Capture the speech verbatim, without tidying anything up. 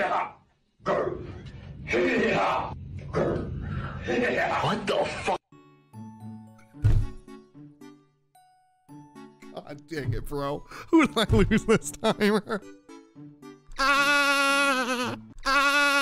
What the fuck? God dang it, bro. Who did I lose this time? Ah! Ah!